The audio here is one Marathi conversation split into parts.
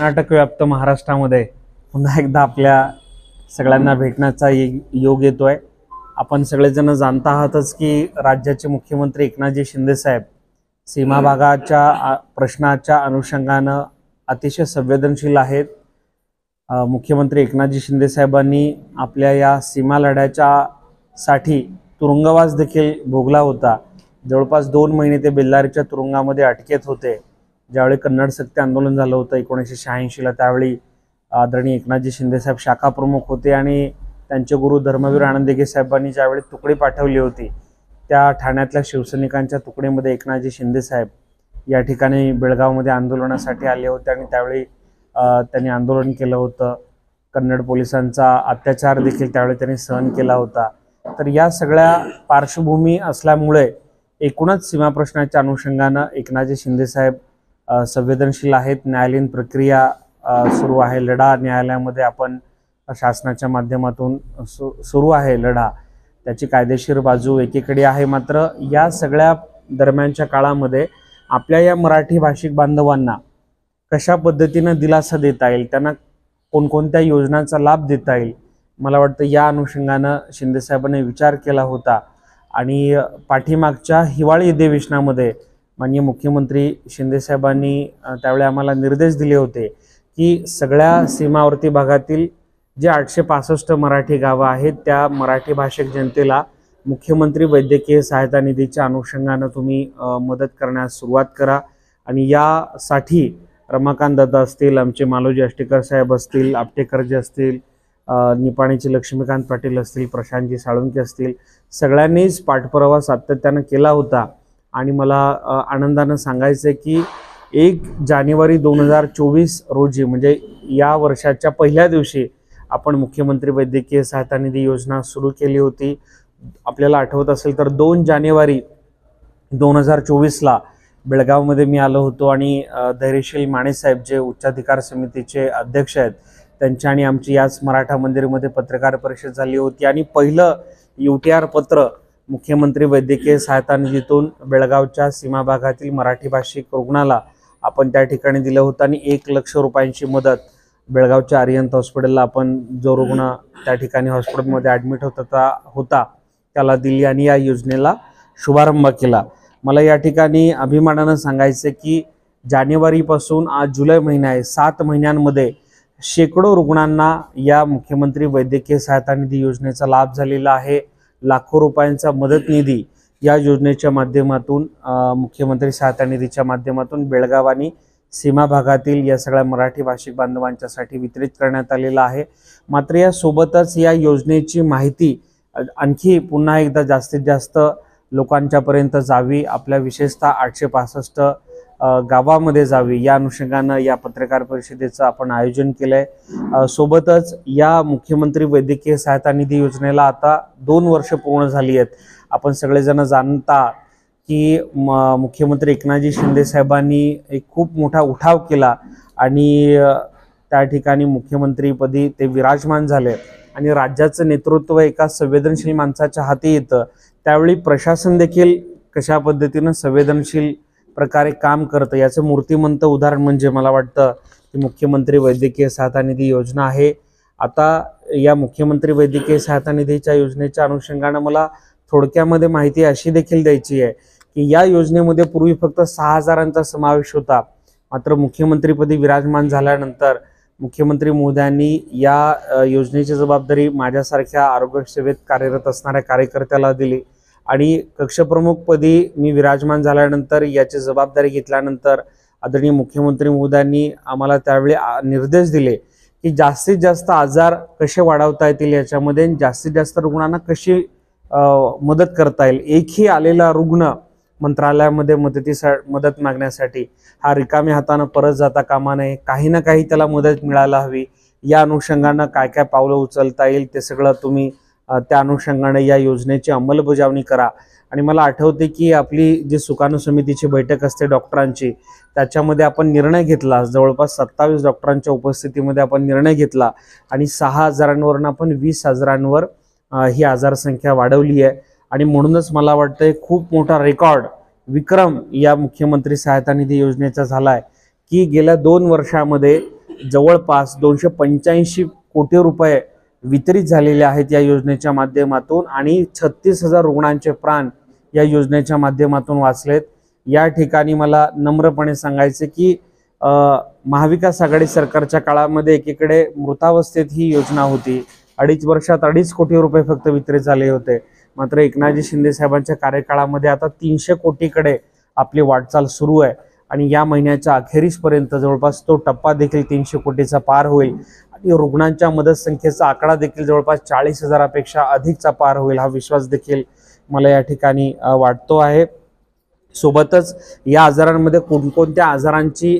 कर्नाटक व्याप्त महाराष्ट्रामध्ये पुन्हा एकदा आपल्या सगळ्यांना भेटण्याचा योग येतोय। आपण सगळेजण जाणता आहातच की राज्याचे मुख्यमंत्री एकनाथजी शिंदे साहेब सीमा भागाच्या प्रश्नाच्या अनुषंगाने अतिशय संवेदनशील आहेत। मुख्यमंत्री एकनाथजी शिंदे साहेबांनी आपल्या या सीमा लढ्याच्या साठी तुरुंगवास देखील भोगला होता। जवळपास 2 महिने ते बेल्लारीच्या तुरुंगामध्ये अटकेत होते। ज्यावेळी कन्नड सक्ती आंदोलन झालं होतं 1986 ला, त्यावेळी आदरणीय एकनाथजी शिंदे साहेब शाखा प्रमुख होते आणि त्यांचे गुरु धर्मवीर आनंद दिघे साहेबांनी ज्यावेळी तुकडी पाठवली होती त्या ठाण्यातल्या शिवसैनिकांच्या तुकडीमध्ये एकनाथजी शिंदे साहेब या ठिकाणी बेळगावमध्ये आंदोलनासाठी आले होते आणि त्यावेळी त्यांनी आंदोलन केलं होतं। कन्नड पोलिसांचा अत्याचार देखील त्यावेळी त्यांनी सहन केला होता। तर या सगळ्या पार्श्वभूमी असल्यामुळे एकूणच सीमा प्रश्नाच्या अनुषंगाने एकनाथजी शिंदे साहेब संवेदनशील आहेत। न्यायालयीन प्रक्रिया सुरू आहे, लढा न्यायालयामध्ये आपण शासनाच्या माध्यमातून सुरू आहे लढा, त्याची कायदेशीर बाजू एकीकडे आहे। मात्र या सगळ्या दरम्यानच्या काळामध्ये आपल्या या मराठी भाषिक बांधवांना कशा पद्धतीने दिलासा देता येईल, त्यांना कोणकोणत्या योजनांचा लाभ देता येईल, मला वाटतं या अनुषंगाने शिंदे साहेबांनी विचार केला होता। आणि पाठीमागच्या हिवाळी अधिवेशनामध्ये माननीय मुख्यमंत्री शिंदे साहेबांनी त्यावेळी आम्हाला निर्देश दिले होते की सगळ्या सीमावर्ती भागातील जे 865 मराठी गावं आहेत त्या मराठी भाषिक जनतेला मुख्यमंत्री वैद्यकीय सहायता निधीच्या अनुषंगाने तुम्ही मदत करण्यास सुरुवात करा। आणि यासाठी रमाकांत दादा असतील, आमचे मालोजी अष्टेकर साहेब असतील, आपटेकरजी असतील, निपाणीचे लक्ष्मीकांत पाटील असतील, प्रशांतजी साळुंके असतील, सगळ्यांनीच पाठपुरावा सातत्याने केला होता। आणि मला आनंदाने सांगायचं आहे की 1 जानेवारी 2024 रोजी म्हणजे या वर्षाच्या पहिल्या दिवशी आपण मुख्यमंत्री वैद्यकीय सहायता निधी योजना सुरू केली होती। आपल्याला आठवत असेल तर 2 जानेवारी 2024 ला बेळगावमध्ये मी आलो होतो आणि धैर्यशील माने साहेब जे उच्चाधिकार समितीचे अध्यक्ष आहेत त्यांच्या आणि आमची याच मराठा मंदिरमध्ये पत्रकार परिषद झाली होती आणि पहिलं UTR पत्र मुख्यमंत्री वैद्यकीय सहायता निधीतून बेळगावच्या सीमा भागातील मराठी भाषिक रुग्णाला आपण त्या ठिकाणी दिलं होतं आणि 1 लाख रुपयांची मदत बेळगावच्या आर्यंत हॉस्पिटलला आपण जो रुग्ण त्या ठिकाणी हॉस्पिटलमध्ये ॲडमिट होता त्याला दिली आणि या योजनेला शुभारंभ केला। मला या ठिकाणी अभिमानाने सांगायचं की जानेवारीपासून आज जुलै महिना आहे, 7 महिन्यांमध्ये शेकडो रुग्णांना या मुख्यमंत्री वैद्यकीय सहायता निधी योजनेचा लाभ झालेला आहे। लाखो रुपयांचा मदत निधी या योजनेच्या माध्यमातून मुख्यमंत्री सहायता निधीच्या माध्यमातून बेळगाव आणि सीमा भागातील या सगळ्या मराठी भाषिक बांधवांच्यासाठी वितरित करण्यात आलेला आहे। मात्र या सोबतच या योजनेची माहिती आणखी पुन्हा एकदा जास्तीत जास्त लोकांच्यापर्यंत जावी, आपल्या विशेषतः 865 गावामध्ये जावी, या अनुषंगाने या पत्रकार परिषदेचं आपण आयोजन केलंय। सोबतच या मुख्यमंत्री वैद्यकीय सहायता निधी योजनेला आता 2 वर्ष पूर्ण झाली आहेत। आपण सगळेजण जाणता की मुख्यमंत्री एकनाथजी शिंदे साहेबांनी एक खूप मोठा उठाव केला आणि त्या ठिकाणी मुख्यमंत्रीपदी ते विराजमान झाले आणि राज्याचं नेतृत्व एका संवेदनशील माणसाच्या हाती येतं। त्यावेळी प्रशासन देखील कशा पद्धतीने संवेदनशील प्रकारे काम करतं याचं मूर्तिमंत उदाहरण म्हणजे मला वाटतं की मुख्यमंत्री वैद्यकीय सहायता निधी योजना आहे। आता या मुख्यमंत्री वैद्यकीय सहायता निधीच्या योजनेच्या अनुषंगाने मला थोडक्यामध्ये माहिती अशी देखील द्यायची आहे की या योजनेमध्ये पूर्वी फक्त 6000चा समावेश होता। मात्र मुख्यमंत्रीपदी विराजमान झाल्यानंतर मुख्यमंत्री महोदयांनी या योजनेची जबाबदारी माझ्यासारख्या आरोग्य सेवेत कार्यरत असणाऱ्या कार्यकर्त्याला दिली आणि कक्षप्रमुखपदी मी विराजमान झाल्यानंतर याची जबाबदारी घेतल्यानंतर आदरणीय मुख्यमंत्री महोदयांनी आम्हाला त्यावेळी निर्देश दिले की जास्तीत जास्त आजार कसे वाढवता येतील, याच्यामध्ये जास्तीत जास्त रुग्णांना कशी मदत करता येईल। एकही आलेला रुग्ण मंत्रालयामध्ये मदत मागण्यासाठी हा रिकाम्या हाताने परत जाता कामा नये, काही ना काही त्याला मदत मिळायला हवी। या अनुषंगाने काय काय पावलं उचलता येईल ते सगळं तुम्ही त्या अनुषंगाने या योजनेची अंमलबजावणी करा। आणि मला आठवते की आपली जी सुकाणू समितीची बैठक असते डॉक्टरांची, त्याच्यामध्ये आपण निर्णय घेतला, जवळपास 27 डॉक्टरांच्या उपस्थितीमध्ये आपण निर्णय घेतला आणि 6000वरून आपण 20000वर ही आजारसंख्या वाढवली आहे। आणि म्हणूनच मला वाटतं खूप मोठा रेकॉर्ड विक्रम या मुख्यमंत्री सहायता निधी योजनेचा झाला आहे की गेल्या 2 वर्षामध्ये जवळपास 285 कोटी रुपये वितरित झालेले आहेत या योजनेच्या माध्यमातून आणि 36,000 रुग्णांचे प्राण या योजनेच्या माध्यमातून वाचलेत। या ठिकाणी मला नम्रपणे सांगायचे की महाविकास आघाडी सरकारच्या काळामध्ये एकीकडे मृतावस्थेत ही योजना होती, 2.5 वर्षात 2.5 कोटी रुपये फक्त वितरित झाले होते। मात्र एकनाथजी शिंदे साहेबांच्या कार्यकाळामध्ये आता 300 कोटीकडे आपली वाटचाल सुरू आहे आणि या महिन्याच्या अखेरीसपर्यंत जवळपास तो टप्पा देखील 300 कोटीचा पार होईल आणि रुग्णांच्या मदत संख्येचा आकडा देखील जवळपास 40,000पेक्षा अधिकचा पार होईल, हा विश्वास देखील मला या ठिकाणी वाटतो आहे। सोबतच या आजारांमध्ये कोणकोणत्या आजारांची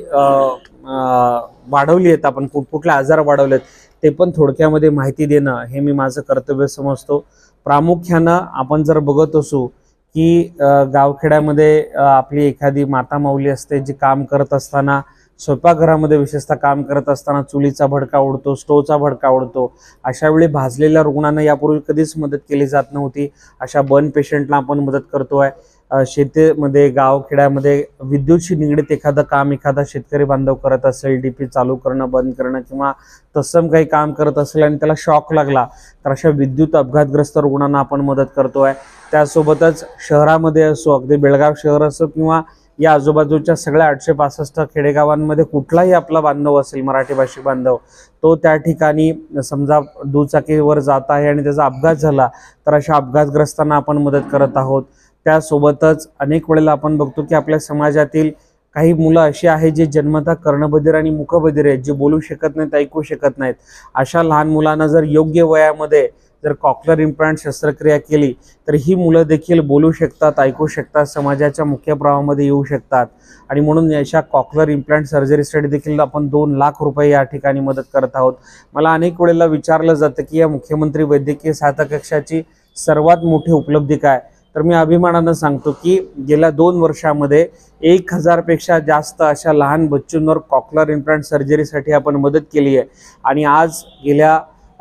वाढवली आहेत, आपण कुठकुठले आजार वाढवलेत ते पण थोडक्यामध्ये माहिती देणं हे मी माझं कर्तव्य समजतो। प्रामुख्यानं आपण जर बघत असू की गावखेड्यामध्ये आपली एखादी माता माऊली असते जी काम करत असताना, स्वयंपाकघरामध्ये विशेषतः काम करत असताना चुलीचा भडका उडतो, स्टोवचा भडका उडतो, अशा वेळी भाजलेल्या रुग्णांना यापूर्वी कधीच मदत केली जात नव्हती। अशा बर्न पेशंटला आपण मदत करतोय। शेतीमध्ये गावखेड्यामध्ये विद्युतशी निगडीत एखादं काम एखादा शेतकरी बांधव करत असेल, डीपी चालू करणं बंद करणं किंवा तत्सम काही काम करत असेल आणि त्याला शॉक लागला तर अशा विद्युत अपघातग्रस्त रुग्णांना आपण मदत करतोय। त्यासोबतच शहरामध्ये असो, अगदी बेळगाव शहर असो किंवा या आजूबाजूच्या सगळ्या 865 खेडेगावांमध्ये कुठलाही आपला बांधव असेल, मराठी भाषिक बांधव, तो त्या ठिकाणी समजा दुचाकीवर जात आहे आणि त्याचा अपघात झाला तर अशा अपघातग्रस्तांना आपण मदत करत आहोत। त्यासोबतच अनेक वेळेला आपण बघतो की आपल्या समाजातील काही मुलं अशी आहेत जे जन्मतः कर्णबधिर आणि मुखबधिर आहेत, जे बोलू शकत नाहीत, ऐकू शकत नाहीत। अशा लहान मुलांना जर योग्य वयामध्ये जर कॉक्लिअर इम्प्लांट शस्त्रक्रिया केली तर ही मुलं देखील बोलू शकतात, ऐकू शकतात, समाजाच्या मुख्य प्रवाहामध्ये येऊ शकतात आणि म्हणून अशा कॉक्लिअर इम्प्लांट सर्जरीसाठी देखील आपण 2 लाख रुपये या ठिकाणी मदत करत आहोत। मला अनेक वेळेला विचारलं जातं की या मुख्यमंत्री वैद्यकीय सहायता कक्षाची सर्वात मोठी उपलब्धी काय, तर मी अभिमानानं सांगतो की गेल्या 2 वर्षामध्ये 1000पेक्षा जास्त अशा लहान बच्चूंवर कॉक्लिअर इम्प्लांट सर्जरीसाठी आपण मदत केली आहे आणि आज गेल्या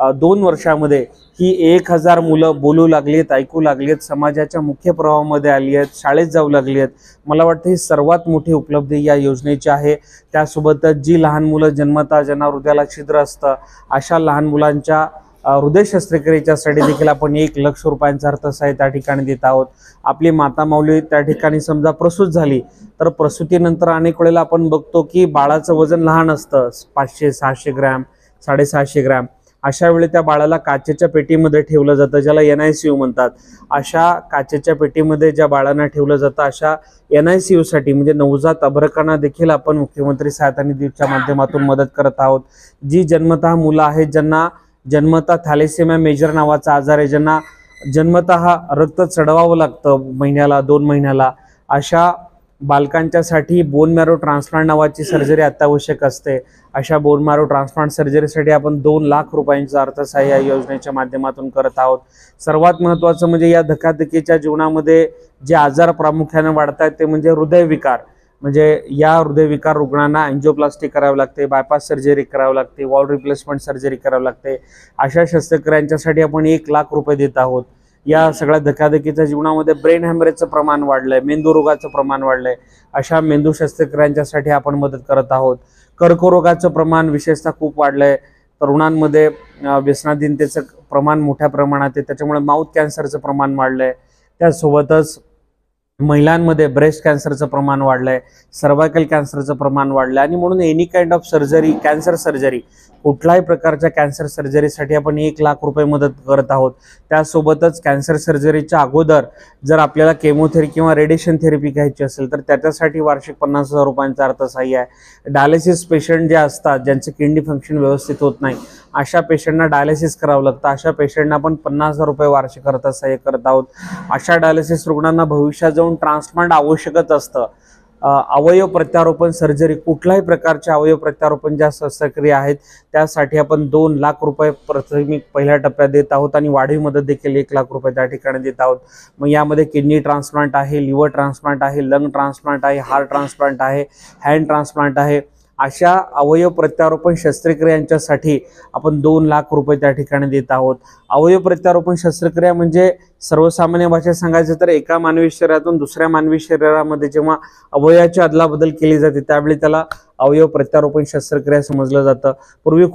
2 वर्षामध्ये ही 1000 मुलं बोलू लागलीत, ऐकू लागलीत, समाजाच्या मुख्य प्रवाहामध्ये आली आहेत, शाळेत जाऊ लागली आहेत। मला वाटतं ही सर्वात मोठी उपलब्धी या योजनेची आहे। त्यासोबतच जी लहान मुलं जन्मतः ज्यांना हृदयाला छिद्र असतं अशा लहान मुलांच्या हृदय शस्त्रक्रियेच्यासाठी देखील आपण 1 लाख रुपयांचा अर्थसहाय्य त्या ठिकाणी देत आहोत। आपली माता माऊली त्या ठिकाणी समजा प्रसूत झाली तर प्रसूतीनंतर अनेक वेळेला आपण बघतो की बाळाचं वजन लहान असतं, 500-600 ग्रॅम, 750 ग्रॅम। अशा वेळी त्या बाळाला काचेच्या पेटीमध्ये ठेवलं जातं, ज्याला NICU म्हणतात। अशा काचेच्या पेटीमध्ये ज्या बाळांना ठेवलं जातं अशा NICU साठी म्हणजे नवजात अर्भकांना देखील आपण मुख्यमंत्री सहायता निधीच्या माध्यमातून मदत करत आहोत। जी जन्मतः मुलं आहेत ज्यांना जन्मतः थॅलेसेमिया मेजर नावाचा आजार आहे, ज्यांना जन्मतः रक्त चढवावं लागतं महिन्याला 2 महिन्याला, अशा बालकांच्यासाठी बोन मॅरो ट्रान्सप्लांट नावाची सर्जरी अत्यावश्यक असते। अशा बोन मॅरो ट्रान्सप्लांट सर्जरीसाठी आपण 2 लाख रुपयांचा अर्थसहाय्य या योजनेच्या माध्यमातून करत आहोत। सर्वात महत्त्वाचं म्हणजे या धकाधकीच्या जीवनामध्ये जे आजार प्रामुख्याने वाढत आहेत ते म्हणजे हृदयविकार। म्हणजे या हृदयविकार रुग्णांना एंजिओप्लास्टी करावी लागते, बायपास सर्जरी करावी लागते, वॉल रिप्लेसमेंट सर्जरी करावी लागते। अशा शस्त्रक्रियांच्यासाठी आपण 1 लाख रुपये देत आहोत। या सगळ्या धकाधकीच्या जीवनामध्ये ब्रेन हॅमरेजचं प्रमाण वाढलंय, मेंदुरोगाचं प्रमाण वाढलंय, अशा मेंदू शस्त्रक्रियांच्यासाठी आपण मदत करत आहोत। कर्करोगाचं प्रमाण विशेषतः खूप वाढलंय, तरुणांमध्ये व्यसनाधीनतेचं प्रमाण मोठ्या प्रमाणात आहे, त्याच्यामुळे माउथ कॅन्सरचं प्रमाण वाढलंय। त्यासोबतच महिलांमध्ये ब्रेस्ट कॅन्सरचं प्रमाण वाढलंय, सर्वायकल कॅन्सरचं प्रमाण वाढलंय आणि म्हणून any kind of surgery, cancer surgery, कुठल्याही प्रकारच्या कॅन्सर सर्जरीसाठी आपण 1 लाख रुपये मदत करत आहोत। त्यासोबतच कॅन्सर सर्जरीच्या अगोदर जर आपल्याला केमोथेरपी किंवा रेडिएशन थेरपी घ्यायची असेल तर त्याच्यासाठी वार्षिक 50,000 रुपयांचा अर्थसहाय्य आहे। डायलिसिस पेशंट जे असतात ज्यांचे किडनी फंक्शन व्यवस्थित होत नाही अशा पेशंटना डायलिसिस करावं लागतं, अशा पेशंटना आपण 50,000 रुपये वार्षिक अर्थसहाय्य करत आहोत। अशा डायलिसिस रुग्णांना भविष्यात जाऊन ट्रान्सप्लांट आवश्यकच असतं। अवयव प्रत्यारोपण सर्जरी, कुठल्याही प्रकारच्या अवयव प्रत्यारोपण ज्या शस्त्रक्रिया आहेत त्यासाठी आपण 2 लाख रुपये प्राथमिक पहिल्या टप्प्यात देत आहोत आणि वाढीव मदत देखील 1 लाख रुपये त्या ठिकाणी देत आहोत। मग यामध्ये किडनी ट्रान्सप्लांट आहे, लिव्हर ट्रान्सप्लांट आहे, लंग ट्रान्सप्लांट आहे, हार्ट ट्रान्सप्लांट आहे, हँड ट्रान्सप्लांट आहे, अशा अवयव प्रत्यारोपण शस्त्रक्रियांच्यासाठी आपण 2 लाख रुपये त्या ठिकाणी देत आहोत। अवयव प्रत्यारोपण शस्त्रक्रिया म्हणजे सर्वसामान्य भाषेत सांगायचं तर एका मानवी शरीरातून दुसऱ्या मानवी शरीरामध्ये जेव्हा अवयवाची अदलाबदल केली जाते त्यावेळी त्याला अवयव प्रत्यारोपण शस्त्रक्रिया समजलं जातं। पूर्वी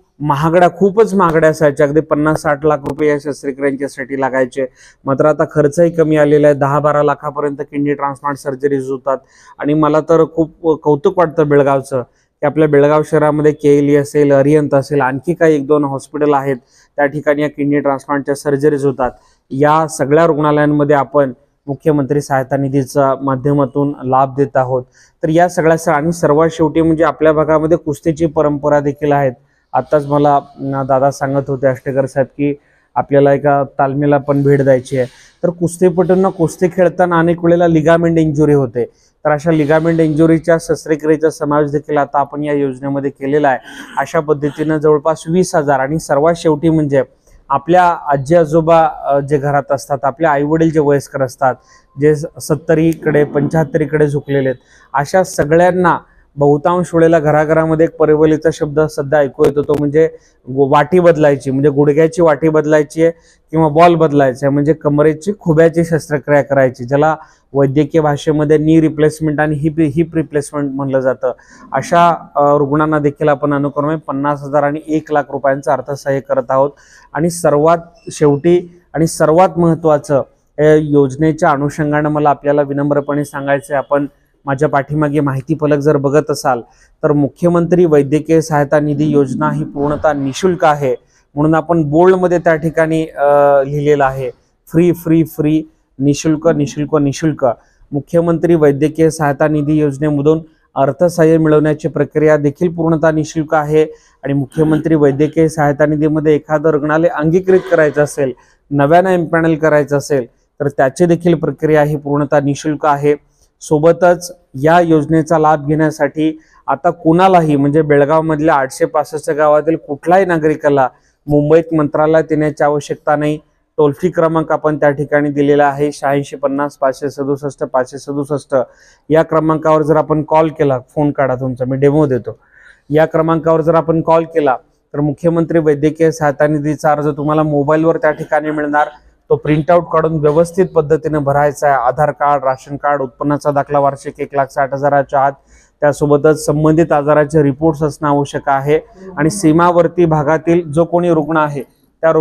खूपच महागड्या असायच्या, अगदी 50-60 लाख रुपये या शस्त्रक्रियांच्यासाठी लागायचे। मात्र आता खर्चही कमी आलेला आहे, 10-12 लाखापर्यंत किडनी ट्रान्सप्लांट सर्जरीज होतात। आणि मला तर खूप कौतुक वाटतं बेळगावचं की आपल्या बेळगाव शहरामध्ये केएलई असेल, अरिहंत असेल, आणखी काही 1-2 हॉस्पिटल आहेत त्या ठिकाणी या किडनी ट्रान्सप्लांटच्या सर्जरीज होतात। या सगळ्या रुग्णालयांमध्ये आपण मुख्यमंत्री सहायता निधीच्या माध्यमातून लाभ देत आहोत। तर या सगळ्या आणि सर्वात शेवटी म्हणजे आपल्या भागामध्ये कुस्तीची परंपरा देखील आहेत। आताच मला दादा सांगत होते आष्टेकर साहेब की आपल्याला एका तालमीला पण भेट द्यायची आहे। तर कुस्तीपटूंना कुस्ती खेळताना अनेक वेळेला लिगामेंट इंजुरी होते, तर अशा लिगामेंट इंजुरीच्या शस्त्रक्रियेचा समावेश देखील आता आपण या योजनेमध्ये केलेला आहे। अशा पद्धतीनं जवळपास 20,000 आणि सर्वात शेवटी म्हणजे आपल्या आजी आजोबा जे घरात असतात, आपले आई वडील जे वयस्कर असतात, जे 70कडे 75कडे झुकलेले आहेत, अशा सगळ्यांना बहुतांश वेळेला घराघरामध्ये एक परवलीचा शब्द सध्या ऐकू येतो, तो म्हणजे वाटी बदलायची, म्हणजे गुडघ्याची वाटी बदलायची आहे किंवा बॉल बदलायचा आहे, म्हणजे कमरेची खुब्याची शस्त्रक्रिया करायची, ज्याला वैद्यकीय भाषेमध्ये नी रिप्लेसमेंट आणि हिप रिप्लेसमेंट म्हणलं जातं। अशा रुग्णांना देखील आपण अनुक्रमे 50,000 आणि 1 लाख रुपयांचं अर्थसहाय्य करत आहोत। आणि सर्वात शेवटी आणि सर्वात महत्त्वाचं योजनेच्या अनुषंगाने मला आपल्याला विनम्रपणे सांगायचं आहे, आपण माझ्या पाठीमागे माहिती फलक जर बघत असाल तर मुख्यमंत्री वैद्यकीय सहायता निधी योजना ही पूर्णतः निशुल्क आहे, म्हणून आपण बोल्डमध्ये त्या ठिकाणी लिहिलेलं आहे फ्री फ्री फ्री, निशुल्क निशुल्क निशुल्क। मुख्यमंत्री वैद्यकीय सहायता निधी योजनेमधून अर्थसहाय्य मिळवण्याची प्रक्रिया देखील पूर्णतः निशुल्क आहे। आणि मुख्यमंत्री वैद्यकीय सहायता निधीमध्ये एखादं रुग्णालय अंगीकृत करायचं असेल, नव्यानं एम्पॅनल करायचं असेल तर त्याची देखील प्रक्रिया ही पूर्णतः निशुल्क आहे। सोबतच या योजनेचा लाभ घेण्यासाठी आता कुणालाही म्हणजे बेळगाव मधल्या 865 गावातील कुठल्याही नागरिकाला मुंबईत मंत्रालयात येण्याची आवश्यकता नाही। टोल फ्री क्रमांक आपण त्या ठिकाणी दिलेला आहे 8650 567 567। या क्रमांकावर जर आपण कॉल केला, फोन काढा तुमचा, मी डेमो देतो, या क्रमांकावर जर आपण कॉल केला तर मुख्यमंत्री वैद्यकीय सहायता निधीचा अर्ज तुम्हाला मोबाईलवर त्या ठिकाणी मिळणार। तो प्रिंटआउट काढून व्यवस्थित पद्धतीने भरायचा आहे। आधार कार्ड, राशन कार्ड, उत्पन्नाचा दाखला वार्षिक 1,60,000च्या आत, त्यासोबतच संबंधित आजाराचे रिपोर्ट्स असणं आवश्यक आहे। आणि सीमावर्ती भागातील जो कोणी रुग्ण आहे त्या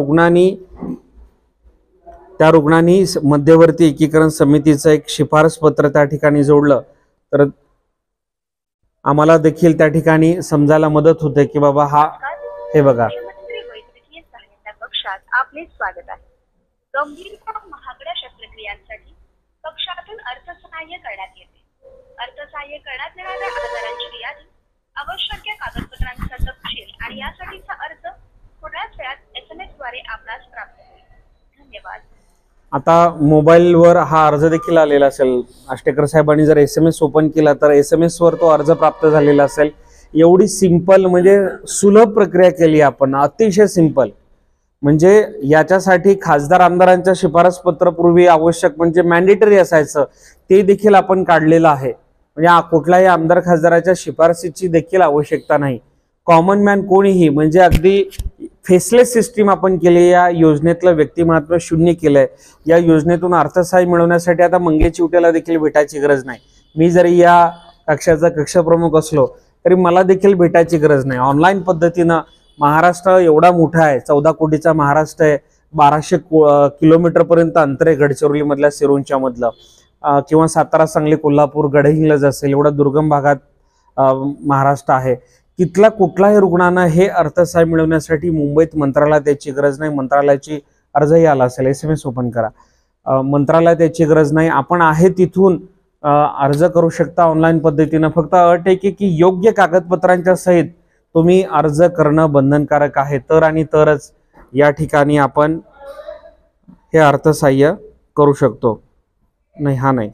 रुग्णांनी मध्यवर्ती एकीकरण समितीचं एक शिफारस पत्र त्या ठिकाणी जोडलं तर आम्हाला देखील त्या ठिकाणी समजायला मदत होते की बाबा हे बघा, वैद्यकीय सहायता कक्षात आपले स्वागत आहे। गंभीर महागड्या शस्त्रक्रियांसाठी कक्षातून अर्थसहाय्य करण्यात येते। अर्थसहाय्य करण्यात येणाऱ्या आजारांची यादी, आवश्यक कागदपत्रांचा तपशील आणि यासाठीचा अर्ज थोड्याच वेळात SMS द्वारे आपणास प्राप्त होईल। धन्यवाद। आता मोबाईलवर हा अर्ज देखील आलेला असेल, आष्टेकर साहेबांनी जर SMS ओपन केला तर SMS वर तो अर्ज प्राप्त झालेला असेल। एवढी सिंपल म्हणजे सुलभ प्रक्रिया केली आपण, अतिशय सिंपल। म्हणजे याच्यासाठी खासदार आमदारांच्या शिफारस पत्र पूर्वी आवश्यक म्हणजे मॅन्डेटरी असायचं, ते देखील आपण काढलेलं आहे। म्हणजे कुठल्याही आमदार खासदाराच्या शिफारसीची देखील आवश्यकता नाही। कॉमन मॅन कोणीही म्हणजे अगदी फेसलेस सिस्टीम आपण केली, या योजनेतलं व्यक्तिमत्व शून्य केलंय। या योजनेतून अर्थसहाय्य मिळवण्यासाठी आता मंगेचिवट्याला देखील भेटायची गरज नाही। मी जरी या कक्षाचा कक्षप्रमुख असलो तरी मला देखील भेटायची गरज नाही। ऑनलाईन पद्धतीनं महाराष्ट्र एवढा मोठा आहे, 14 कोटीचा महाराष्ट्र आहे, 1200 किलोमीटर पर्यंत अंतर आहे गडचिरोली मधल्या सिरोंच्या मधलं, किंवा सातारा, सांगली, कोल्हापूर, गडहिंग्लज असेल, एवढा दुर्गम भागात महाराष्ट्र आहे। तिथला कुठलाही रुग्णांना हे अर्थसहाय्य मिळवण्यासाठी मुंबईत मंत्रालयात याची गरज नाही। मंत्रालयाची अर्जही आला असेल, SMS ओपन करा, मंत्रालयात याची गरज नाही। आपण आहे तिथून अर्ज करू शकता ऑनलाईन पद्धतीनं। फक्त अट आहे की योग्य कागदपत्रांच्या सहित तुम्ही अर्ज करणं बंधनकारक आहे, तर आणि तरच या ठिकाणी आपण हे अर्थसहाय्य करू शकतो। नाही, हा नाही।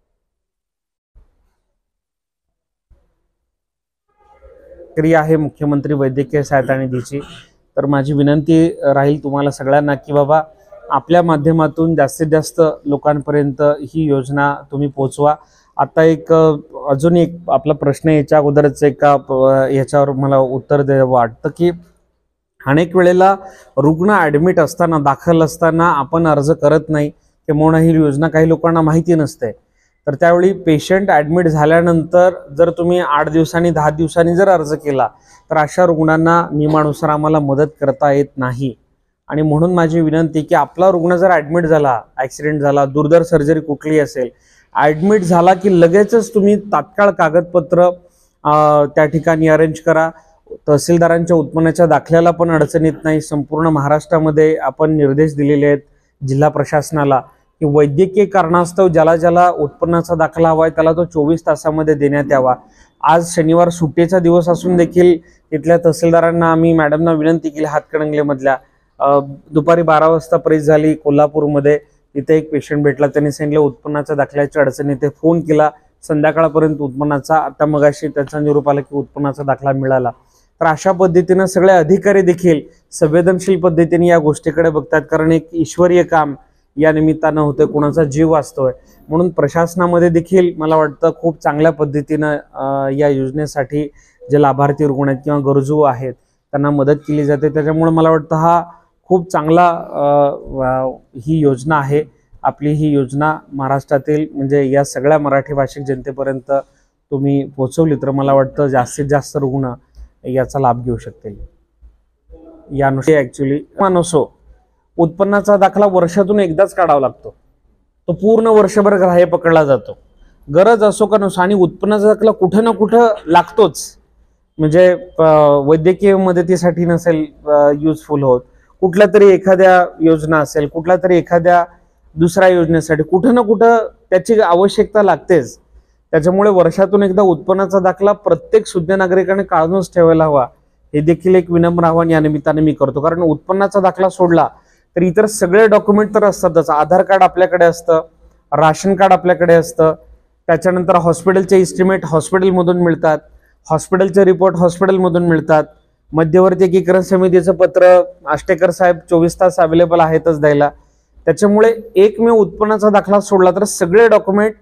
क्रिया आहे मुख्यमंत्री वैद्यकीय सहायता निधीची। तर माझी विनंती राहील तुम्हाला सगळ्यांना की बाबा आपल्या माध्यमातून जास्तीत जास्त लोकांपर्यंत ही योजना तुम्ही पोहोचवा। आता एक अजून एक आपला प्रश्न याच्या अगोदरच याच्यावर मला उत्तर द्यावं वाटतं की अनेक वेळेला रुग्ण ॲडमिट असताना, दाखल असताना आपण अर्ज करत नाही किंवा ही योजना काही लोकांना माहिती नसते. तर त्यावेळी पेशंट ॲडमिट झाल्यानंतर जर तुम्ही 8 दिवसांनी 10 दिवसांनी जर अर्ज केला तर अशा रुग्णांना नियमानुसार आम्हाला मदत करता येत नाही. आणि म्हणून माझी विनंती की आपला रुग्ण जर ॲडमिट झाला, ॲक्सिडेंट झाला, दुर्धर सर्जरी कुठली असेल, ॲडमिट झाला की लगेचच तुम्ही तात्काळ कागदपत्र त्या ठिकाणी अरेंज करा. तहसीलदारांच्या उत्पन्नाच्या दाखल्याला पण अडचण येत नाही. संपूर्ण महाराष्ट्रामध्ये आपण निर्देश दिलेले आहेत जिल्हा प्रशासनाला की वैद्यकीय कारणास्तव ज्याला ज्याला उत्पन्नाचा दाखला हवा आहे त्याला तो 24 तासामध्ये देण्यात यावा. आज शनिवार सुट्टीचा दिवस असून देखील तिथल्या तहसीलदारांना आम्ही मॅडमना विनंती केली, हातकणंगलेमधल्या दुपारी 12 वाजता प्रेस झाली कोल्हापूरमध्ये. तिथे एक पेशंट भेटला, त्यांनी सांगितलं उत्पन्नाच्या दाखल्याची अडचण येते. फोन केला संध्याकाळपर्यंत उत्पन्नाचा, आता मगाशी त्याचा निरोप आला की उत्पन्नाचा दाखला मिळाला. तर अशा पद्धतीनं सगळे अधिकारी देखील संवेदनशील पद्धतीने या गोष्टीकडे बघतात, कारण एक ईश्वरीय काम या निमित्तानं होतं, कोणाचा जीव वाचतोय. म्हणून प्रशासनामध्ये देखील मला वाटतं खूप चांगल्या पद्धतीनं या योजनेसाठी जे लाभार्थी रुग्ण आहेत किंवा गरजू आहेत त्यांना मदत केली जाते. त्याच्यामुळे मला वाटतं हा खूप चांगला ही योजना आहे. आपली ही योजना महाराष्ट्रातील म्हणजे या सगळ्या मराठी भाषिक जनतेपर्यंत तुम्ही पोहोचवली तर मला वाटतं जास्तीत जास्त रुग्ण याचा लाभ घेऊ शकतील. यानुसार ॲक्च्युली मानसो उत्पन्नाचा दाखला वर्षातून एकदाच काढावा लागतो, तो पूर्ण वर्षभर ग्राह्य पकडला जातो, गरज असो का नसो. आणि उत्पन्नाचा दाखला कुठं ना कुठं लागतोच, म्हणजे वैद्यकीय मदतीसाठी नसेल युजफुल होत, कुठल्या तरी एखाद्या योजना असेल, कुठल्या तरी एखाद्या दुसऱ्या योजनेसाठी कुठं ना कुठं त्याची आवश्यकता लागतेच. त्याच्यामुळे वर्षातून एकदा उत्पन्नाचा दाखला प्रत्येक सुज्ञ नागरिकाने काढूनच ठेवायला हवा. हे देखील एक विनम्र आवाहन या निमित्ताने मी करतो. कारण उत्पन्नाचा दाखला सोडला तर इतर सगळे डॉक्युमेंट तर असतातच. आधार कार्ड आपल्याकडे असतं, राशन कार्ड आपल्याकडे असतं, त्याच्यानंतर हॉस्पिटलचे इस्टिमेट हॉस्पिटलमधून मिळतात, हॉस्पिटलचे रिपोर्ट हॉस्पिटलमधून मिळतात, मध्यवर्ती एकीकरण समितीचं पत्र आष्टेकर साहेब 24 तास अवेलेबल आहेतच द्यायला. त्याच्यामुळे एकमेव उत्पन्नाचा दाखला सोडला तर सगळे डॉक्युमेंट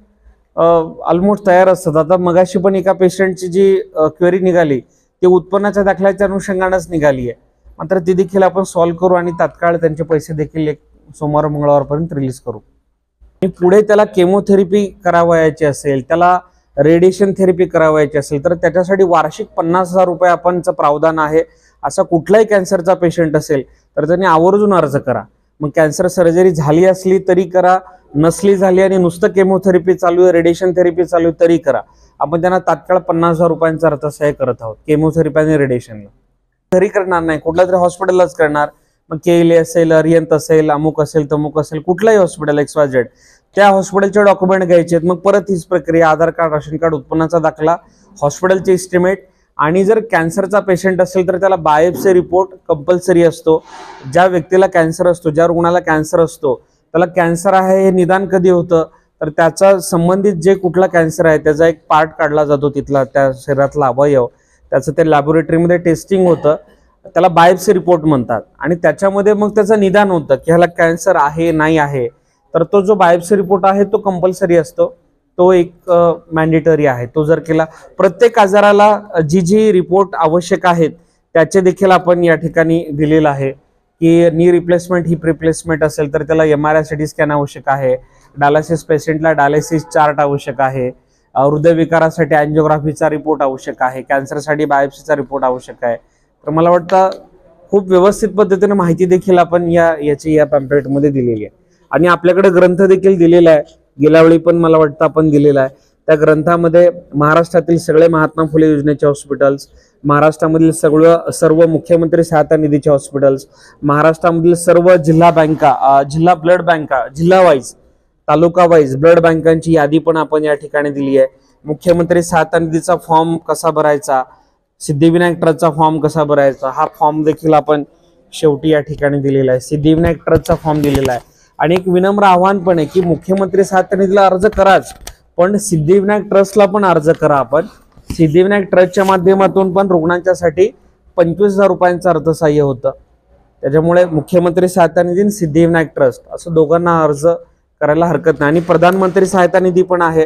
ऑलमोस्ट तयार असतात. आता मगाशी पण एका पेशंटची जी क्वेरी निघाली ती उत्पन्नाच्या दाखल्याच्या अनुषंगानेच निघाली आहे. मात्र ती देखील आपण सॉल्व्ह करू आणि तात्काळ त्यांचे पैसे देखील एक सोमवार मंगळवारपर्यंत रिलीज करू. आणि पुढे त्याला केमोथेरपी करावयाची असेल, त्याला रेडिएशन थेरपी करावयाची असेल तर त्याच्यासाठी वार्षिक 50,000 रुपये आपणचं प्रावधान आहे. असा कुठलाही कॅन्सरचा पेशंट असेल तर त्यांनी आवर्जून अर्ज करा. मग कॅन्सर सर्जरी झाली असली तरी करा, नसली झाली आणि नुसतं केमोथेरपी चालू आहे, रेडिएशन थेरपी चालू आहे तरी करा. आपण त्यांना तात्काळ 50,000 रुपयांचा अर्थसहाय्य करत आहोत केमोथेरपी आणि रेडिएशनला. घरी करणार नाही, कुठल्या तरी हॉस्पिटललाच करणार. मग केएलए असेल, अरियंत असेल, अमुक असेल, तमुक असेल, कुठलाही हॉस्पिटल XYZ त्या हॉस्पिटलचे डॉक्युमेंट घ्यायचे आहेत. मग परत हीच प्रक्रिया, आधार कार्ड, राशन कार्ड, उत्पन्नाचा दाखला, हॉस्पिटलचे इस्टिमेट. आणि जर कॅन्सरचा पेशंट असेल तर त्याला बायोप्सी रिपोर्ट कंपल्सरी असतो. ज्या व्यक्तीला कॅन्सर असतो, ज्या रुग्णाला कॅन्सर असतो त्याला कॅन्सर आहे हे निदान कधी होतं तर त्याचा संबंधित जे कुठला कॅन्सर आहे त्याचा एक पार्ट काढला जातो, तिथला त्या शरीरातला अवयव, त्याचं ते लॅबोरेटरीमध्ये टेस्टिंग होतं, त्याला बायोप्सी रिपोर्ट म्हणतात. आणि त्याच्यामध्ये मग त्याचं निदान होतं की ह्याला कॅन्सर आहे नाही आहे. तर तो जो बायोप्सी रिपोर्ट आहे तो कंपल्सरी असतो, तो एक मॅन्डेटरी आहे. तो जर केला, प्रत्येक आजाराला जी जी रिपोर्ट आवश्यक आहेत त्याचे देखील आपण या ठिकाणी दिलेलं आहे. की नी रिप्लेसमेंट, हिप रिप्लेसमेंट असेल तर त्याला MRI सिटी स्कॅन आवश्यक आहे, डायलिसिस पेशंटला डायलिसिस चार्ट आवश्यक आहे, हृदयविकारासाठी अँजिओग्राफीचा रिपोर्ट आवश्यक आहे, कॅन्सरसाठी बायोप्सीचा रिपोर्ट आवश्यक आहे. तर मला वाटतं खूप व्यवस्थित पद्धतीने माहिती देखील आपण याची या पॅम्पलेटमध्ये दिलेली आहे. आणि आपल्याकडे ग्रंथ देखील दिलेला आहे, गेल्या वेळी पण मला वाटतं आपण दिलेला आहे. त्या ग्रंथामध्ये महाराष्ट्रातील सगळे महात्मा फुले योजनेचे हॉस्पिटल्स, महाराष्ट्रामधील सर्व मुख्यमंत्री सहायता निधीचे हॉस्पिटल्स, महाराष्ट्रामधील सर्व जिल्हा बँका, जिल्हा ब्लड बँका, जिल्हा वाईज, तालुका वाईज ब्लड बँकांची यादी पण आपण या ठिकाणी दिली आहे. मुख्यमंत्री सहायता निधीचा फॉर्म कसा भरायचा, सिद्धिविनायक ट्रस्टचा फॉर्म कसा भरायचा, हा फॉर्म देखील आपण शेवटी या ठिकाणी दिलेला आहे. सिद्धिविनायक ट्रस्टचा फॉर्म दिलेला आहे. आणि एक विनम्र आव्हान पण आहे की मुख्यमंत्री सहायता निधीला अर्ज कराच, पण सिद्धिविनायक ट्रस्टला पण अर्ज करा. आपण सिद्धिविनायक ट्रस्टच्या माध्यमातून पण रुग्णांच्यासाठी 25,000 रुपयांचं अर्थसहाय्य होतं. त्याच्यामुळे मुख्यमंत्री सहायता निधी आणि सिद्धिविनायक ट्रस्ट असं दोघांना अर्ज करायला हरकत नाही. आणि प्रधानमंत्री सहायता निधी पण आहे,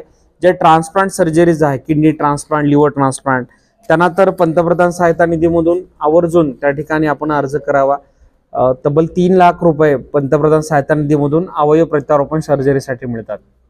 जे ट्रान्सप्लांट सर्जरीज आहे, किडनी ट्रान्सप्लांट, लिव्हर ट्रान्सप्लांट, त्यांना तर पंतप्रधान सहायता निधीमधून आवर्जून त्या ठिकाणी आपण अर्ज करावा. तब्बल 3 लाख रुपये पंतप्रधान सहायता निधीमधून अवयव प्रत्यारोपण सर्जरीसाठी मिळतात.